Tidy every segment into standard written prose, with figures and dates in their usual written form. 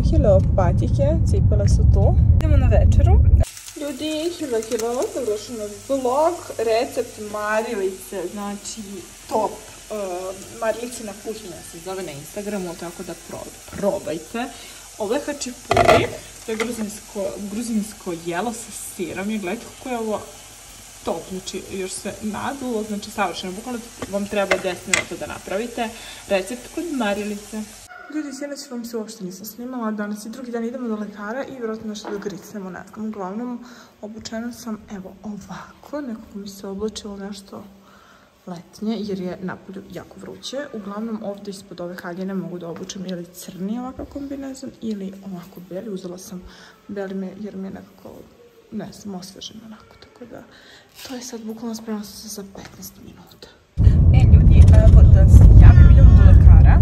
Hello patike, cipele su tu. Idemo na večeru. Ljudi, hello, sam došla na vlog, recept marilice, znači top. Marilicina kuhinja se zove na Instagramu, tako da probajte. Ovo je hačipuri, to je gruzinsko jelo sa sirom i gledajte kako je ovo top, znači još se nadulo, znači savršeno, bukvalno vam treba 10 minuta da napravite recept kod marilice. Ljudi, sinoć vam se uopšte nisam snimala, danas i drugi dan idemo do lekara i vjerojatno nešto da gricnemo, ne znam. Uglavnom, obučena sam, evo, ovako, nekako mi se oblačilo nešto letnje, jer je napolju jako vruće. Uglavnom, ovdje ispod ove haljine mogu da obučem ili crni ovakav kombinezon ili ovako beli. Uzela sam beli jer mi je nekako, ne znam, osvežen onako, tako da to je sad bukvalno spremno se za 15 minuta. Ljudi, evo da se javim, idemo do lekara.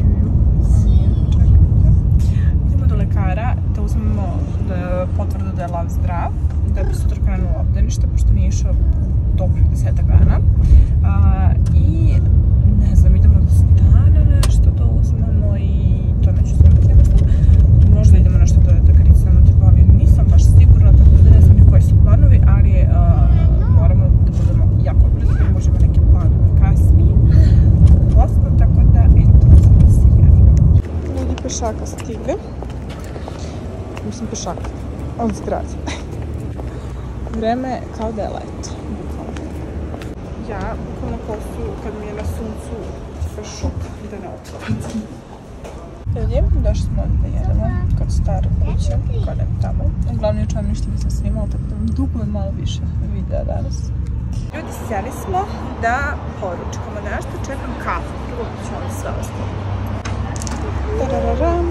Da uzmemo potvrdu da je lav zdrav, da bi sutra krenuo obdanište, pošto nije išao dobrih 10 dana. I ne znam, idemo do stana nešto da uzmemo i to neću snimati, ja mislim. Možda idemo nešto da gricamo, ali nisam baš sigurna, tako da ne znam ni koji su planovi, ali moramo da budemo jako brzo, da možemo neke planove kasnije. Posle, tako da, eto, da se javimo. Ljudi pešaka stigli. Mislim pešaka, od zgrade. Vreme kao da je leto. Ja, bukvalno kosu kad mi je na suncu šok da ne otvorim. Ljudi, došli smo da jedemo kod stare kuće, kod tamo. Uglavnom juče vam ništa nisam snimala, tako da vam dugujem malo više videa danas. Ljudi, sjeli smo da poručkamo nešto, čekam kafu, prvo ću vam sve ostalo. Tarararam.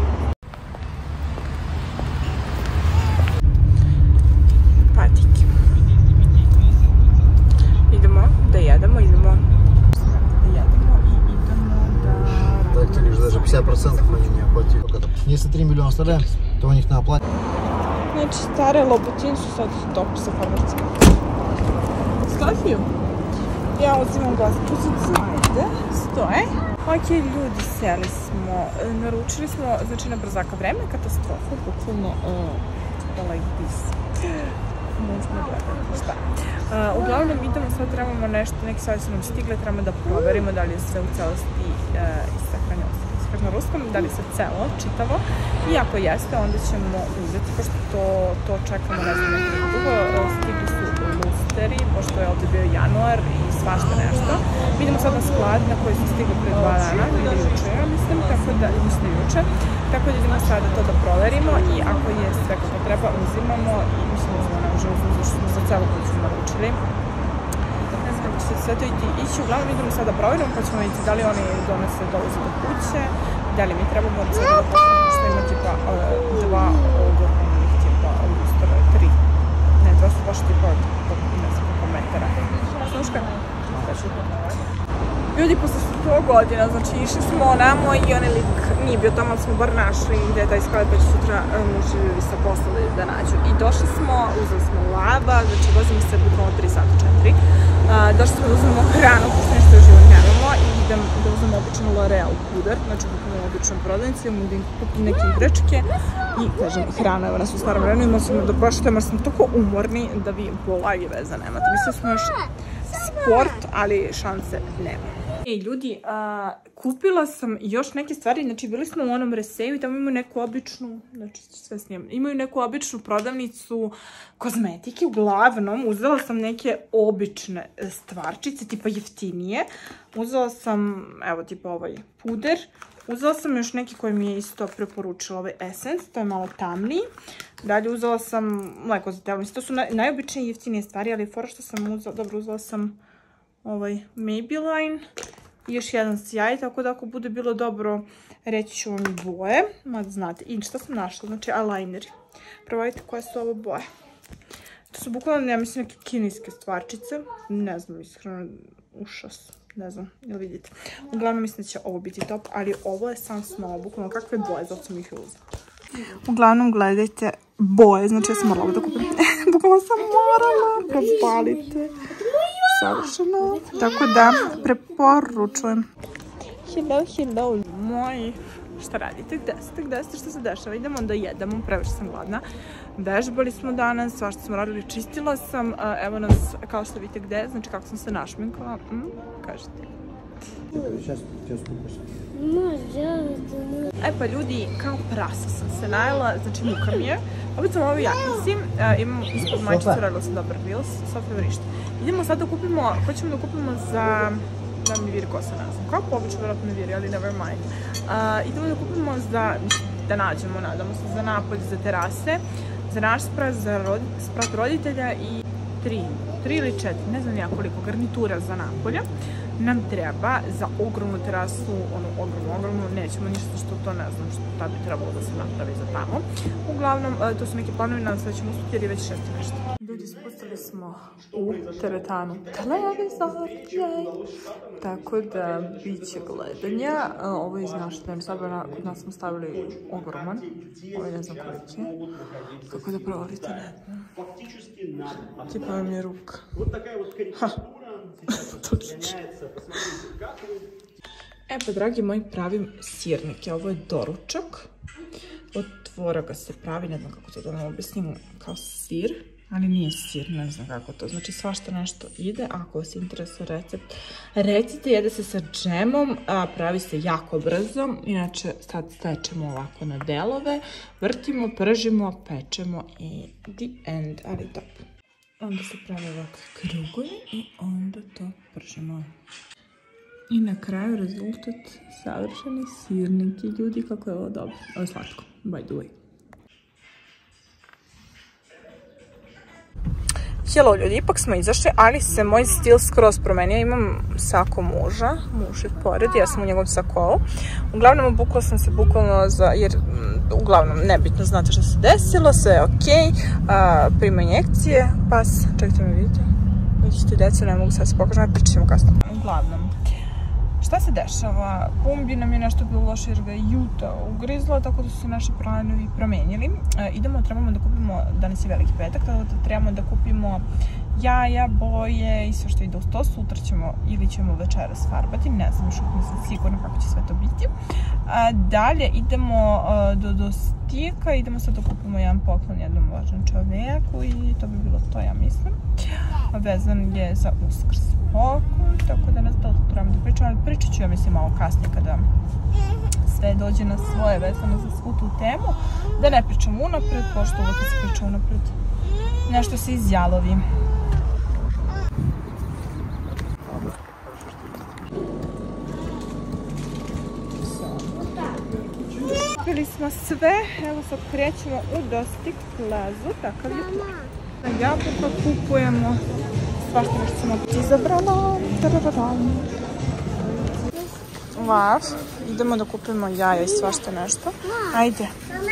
Если 3 миллиона оставляем, то у них на оплате. Znači, stare Lobutin su sad top sa farmacima. Skafiju? Ja uzimam glaspusicu. Gde stoje? Ok, ljudi, seli smo. Naručili smo, znači, na brzaka vreme, katastrofa, bukvalno like this. Možemo gledati, šta. Uglavnom, idemo sad, trebamo nešto, neki savjeti su nam stigle, trebamo da proverimo da li je sve u celosti isahranjeno na ruskom, da li se celo, čitavo. I ako jeste, onda ćemo uzeti, pošto to čekamo, ne znam, nekako dugo. Stigli su lusteri, pošto je ovdje bio januar i svašta nešto. Mi idemo sad na sklad na koji su stigli pre 2 dana, ili juče, ja mislim, tako da idemo sada to da proverimo i ako je sve kako treba, uzimamo i mislim da ne možemo uzeti, zašto smo za celu kuću naručili. Ne znam kako će se sve to ići, uglavnom idemo sada da proverimo, pa ćemo vidjeti da li oni donose dolaze do kuće, da li mi trebamo od sada da postavimo što ima tipa 2 ogromnih tipa lustora, 3. Ne, 2 su baš tipa ne znam koliko metara. Sluška? Ljudi, posle 100 godina, znači išli smo onamo i onaj lik nije bio tamo, ali smo bar našli gde je taj sklad, pa će sutra muži ljudi sa poslali da nađu. I došli smo, uzeli smo lava, znači vozimo se bukvalno 3 sata 4. Došli smo da uzmemo hranu, pošto nešto je život nemamo, i idem da uzmemo obično L'Oreal puder, znači bukvalno obično prodavnici, imamo da im kupim neke igračke i, kažem, hrana, evo nas u starom vremenu, imamo smo da prošetamo, jer smo toliko umorni da vi blage veze nemate. Mislim smo još sport, ali šanse nema. Ej, ljudi, kupila sam još neke stvari, znači bili smo u onom Reseju i tamo imaju neku običnu, znači sve snimam, imaju neku običnu prodavnicu kozmetike, uglavnom uzela sam neke obične stvarčice, tipa jeftinije, uzela sam, evo tipa ovaj puder, uzela sam još neki koji mi je isto preporučila, ovaj Essence, to je malo tamniji. Dalje uzela sam mleko za telo, mislim, to su najobičnije jeftinije stvari, ali fora što sam uzela, dobro, uzela sam ovaj Maybelline i još jedan sjaj, tako da ako bude bilo dobro, reći ću vam boje, mada znate. I što sam našla, znači eyelineri. Probajte koje su ovo boje. To su bukvalno, ja mislim, neke kineske stvarčice, ne znam, iskreno, užas, ne znam, jel vidite. Uglavnom mislim da će ovo biti top, ali ovo je sam snova, bukvalno kakve boje, zato sam ih uzela. Uglavnom gledajte boje, znači ja sam morala da kupim. Bukvalno sam morala, propalite. Savršeno. Tako da, preporučujem. Hello, moji Šta radite? Gde ste? Šta se dešava? Idemo da jedemo, previše sam gladna. Vežbali smo danas, svašta smo radili, čistila sam. Evo nas, kao što vidite gde, znači kako sam se našminkala. Kažete. E pa ljudi, kao prasa sam se najela, znači muka mi je. Opet sam u ovoj jaknici, imam ispod majčicu, radila sam dobar Reels, Sofija vrišta. Idemo sad da kupimo, hoćemo da kupimo za, da mi viri kosa, ne znam, kako obično vjerojatno mi viri, ali never mind. Idemo da kupimo za, da nađemo, nadamo se, za napolje, za terase, za naš sprat, za sprat roditelja i 3 ili 4, ne znam ja koliko, garnitura za napolje. Nam treba za ogromnu terasu, ono ogromnu, nećemo ništa što to ne znam šta bi trebalo da se napravi za tamo. Uglavnom, to su neki planovi, nadam se da ćemo uspjeti jer je već 6 nešto. Ljudi, spustili smo u teretanu televizor, tako da bit će gledanja. Ovo je iz naše dnevne sobe, kod nas smo stavili ogroman, ovo ne znam koliki je, kako da provalite, ne znam. Tipa vam je ruka. E pa dragi moji, pravim sirnike, ovo je doručak, od tvoraga se pravi, ne znam kako to da vam objasnim, kao sir, ali nije sir, ne znam kako to, znači svašta nešto ide. Ako vas interesuje recept, recite, jede se sa džemom, pravi se jako brzo, inače sad stečemo ovako na delove, vrtimo, pržimo, pečemo i the end, ali top. Onda se pravi ovakve krugovi i onda to pržimo. I na kraju rezultat savršeni sirniki. Ljudi, kako je ovo dobro. Ovo je slatko, by the way. Hello ljudi, ipak smo izašli, ali se moj stil skroz promenio. Imam sako muža, muž je pored, ja sam u njegovom sakolu. Uglavnom obukla sam se bukvalno jer uglavnom nebitno, znate što se desilo, sve je okej. Prima injekcije, pas, čekajte me vidite. Vidite decu, ne mogu sad se pokažem, pričat ćemo kasno. Uglavnom, šta se dešava? Pumbi nam je nešto bilo loše jer ga je Juta ugrizla, tako da su se naši planovi promenili. Trebamo da kupimo, danas je veliki petak, tako da trebamo da kupimo jaja, boje i sve što ide uz to. Sutra ćemo ili ćemo večeras farbati, ne znam, još nisam sigurna kako će sve to biti. Dalje idemo do Stika, idemo sad da kupimo jedan poklon jednom važnom čoveku i to bi bilo to, ja mislim. Vezan je za Uskrs poklon, tako da ne znam da li trebamo da pričam, ali pričat ću ja mislim malo kasnije kada sve dođe na svoje vezano za svu tu temu. Da ne pričam unapred, pošto uvijek se priča unapred, nešto se izjalovi. Kupili smo sve, evo sad krećemo u Dostik plazu, takav je plan. Na Jabuka kupujemo svašta nešto sam opet izabrala. Vav, idemo da kupimo jaja i svašta nešto. Ajde.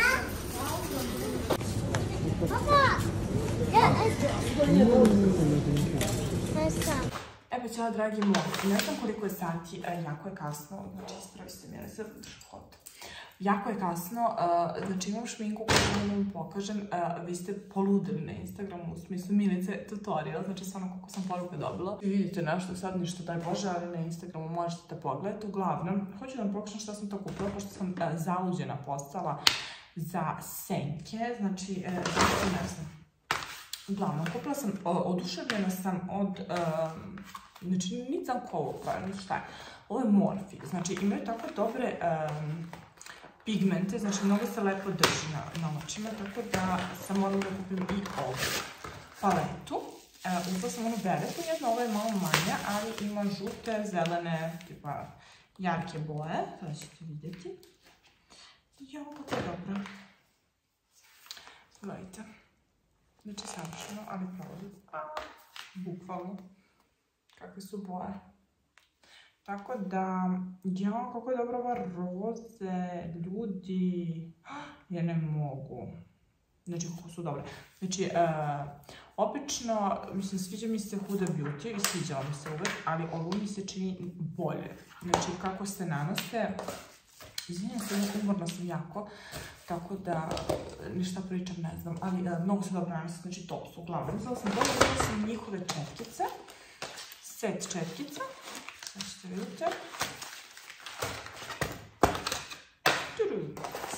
Evo ćela dragi moji, ne znam koliko je sati, jako je kasno, znači ispravi se mi, ali se hod. Jako je kasno, znači imam šminku koju vam pokažem, vi ste poludili na Instagramu, u smislu Milice tutorial, znači stvarno koliko sam poruka dobila. Vi vidite nešto sad, ništa daj Bože, ali na Instagramu možete da pogledate. Uglavnom, hoću da vam pokažem šta sam to kupila, pošto sam zaluđena postala za senke, znači, ne znam. Uglavnom, kupila sam, oduševljena sam od, znači nisam kovo pravila, šta je. Ovo je Morphe, znači imaju tako dobre pigmente, znači mnogo se lepo drži na očima, tako da sam morala da kupim i ovu paletu. Uzela sam onu veletu jednu, ovo je malo manja, ali ima žute, zelene, tipa jarke boje, sada ćete vidjeti. I ovo kako je dobro. Gledajte. Znači savršeno, ali pravo, bukvalno, kakve su boje. Tako da, ja, kako je dobro ova roze, ljudi, ja ne mogu. Znači, kako su dobre. Znači, obično, mislim, sviđa mi se Huda Beauty i sviđala mi se uvek, ali ovo mi se čini bolje. Znači, kako se nanose, izvinjam se, umorna sam jako, tako da ništa pričam, ne znam, ali mnogo se dobro nanose, znači to su uglavnom. Uzela sam njihove četkice, set četkica. Znači, vidite.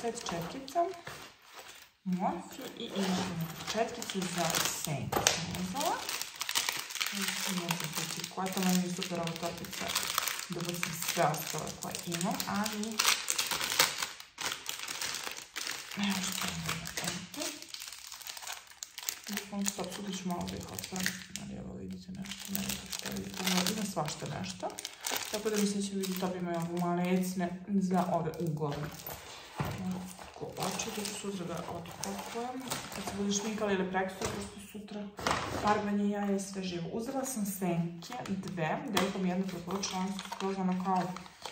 set četkica, morfi i imamo četkice za senku sam uzela. Koja to meni je super ova torbica, da sam sve ostale koje imam, ali evo što imam na kontu. Stop, tu ću malo da ih otvorim, ali evo vidite nešto, ne vidite što vidite, ima svašta nešto. Tako da mislim da će vidjeti, to imaju ovu malecne za ove uglove. Kovaču da ću sutra da otkopujem. Kad se budu šminkali ili preksutra, prosto sutra farbanje jaja i sve živo. Uzela sam senke, dve, devojkom jednu preporučila, one su skroz ono kao,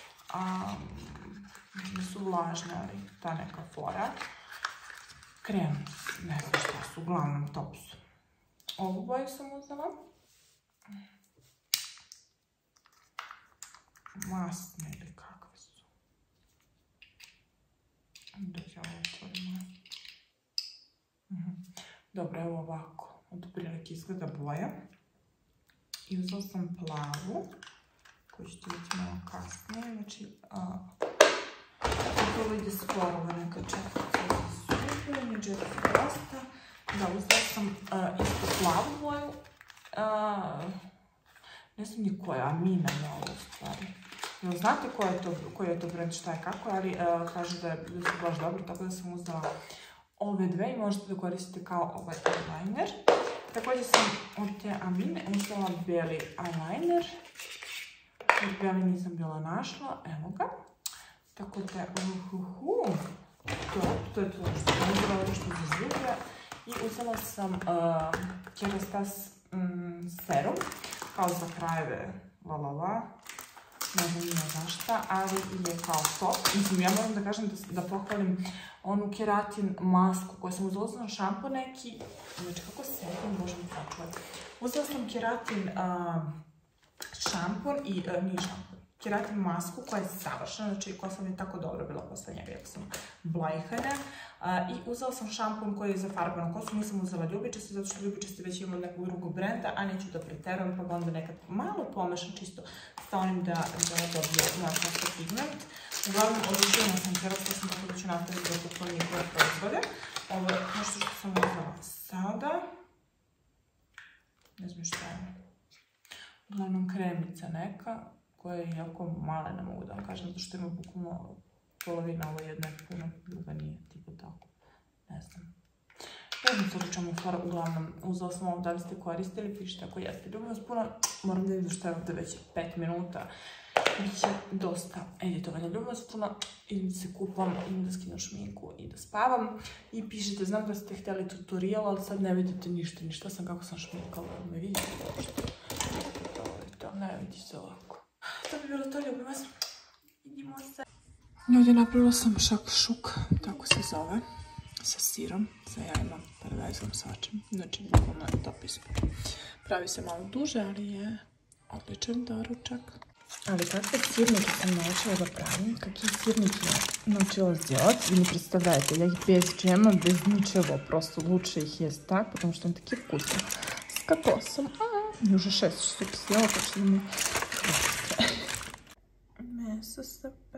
nisu vlažne, ali ta neka fora. Krem, ne znam šta su, uglavnom top su. Ovu boju sam uzela. Masne ili kakve su. Da ću ovo otvorimo. Dobro, evo ovako. Od prilike izgleda boja. I uzela sam plavu, koju ćete vidjeti malo kasnije. Znači, ovo ide sporo, ovo neka četkica za supljenje, džeta dosta. Da, uzela sam isto plavu boju. Ne znam ni koja, Amina je ovo u stvari. Znate koji je to brand, šta je kako, ali kaže da su baš dobro, tako da sam uzela ove dve i možete da koristite kao ovaj eyeliner. Također sam od te Amine uzela beli eyeliner. Jer beli nisam bila našla, evo ga. Tako da, to je to što sam uzela, ovo što za zube. I uzela sam Kerastase serum, kao za krajeve, ne znam ima zašta, ali je kao top. Mislim, ja moram da kažem da pohvalim onu keratin masku koju sam uzela šampon neki, znači kako sedim, bože mi sačuvaj. Uzela sam keratin šampon i, nije šampon, keratin masku koja je savršena, znači koja sam je tako dobro bila posle njega, jako sam blajhana. I uzela sam šampon koji je za farbanu kosu, nisam uzela ljubičasti, zato što ljubičasti već imam nekog drugog brenda, a neću da preterujem, pa onda nekad malo pomešam čisto sa onim da dobije naš pigment. Uglavnom, odlučila sam Kerastase, tako da ću nastaviti da kupujem njihove proizvode. Ovo je nešto što sam uzela sada. Ne znam šta je. Uglavnom, kremica neka, koja je jako mala, ne mogu da vam kažem, zato što ima bukvalno polovina, ovo jedna je puno, druga nije, tipo tako, ne znam. Ne znam sad o čemu fora, uglavnom, uzela sam ovo da biste koristili, pišite ako jeste. Ljubim vas puno, moram da vidim što je ovdje već 5 minuta, biće dosta editovanja. Ljubim vas puno, idem da se kupam, idem da skinem šminku i da spavam. I pišite, znam da ste htjeli tutorial, ali sad ne vidite ništa sam kako sam šminkala, ne vidite uopšte. Ne vidi se ovako. To bi bilo to, ljubim vas. Vidimo se. Ljudi, napravila sam šakšuk, tako se zove, sa sirom, sa jajima, paradajzom, svačim. Znači, bukvalno je top ispod. Pravi se malo duže, ali je odličan doručak. Ali kakve sirnike sam naučila da pravim, kakve sirnike naučila сделать. Vi mi predstavljajte, ja ih bez džema, bez ničego, prosto luče ih jest tak, потому što je taki vkusno. S kokosom. I уже 6 штук съела, так что мне хватит. Мясо с